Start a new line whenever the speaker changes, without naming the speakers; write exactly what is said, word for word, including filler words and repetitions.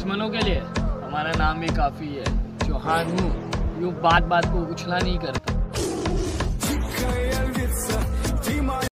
दुश्मनों के लिए हमारा नाम भी काफ़ी है। चौहान हूँ, यूँ बात बात को उछला नहीं करता।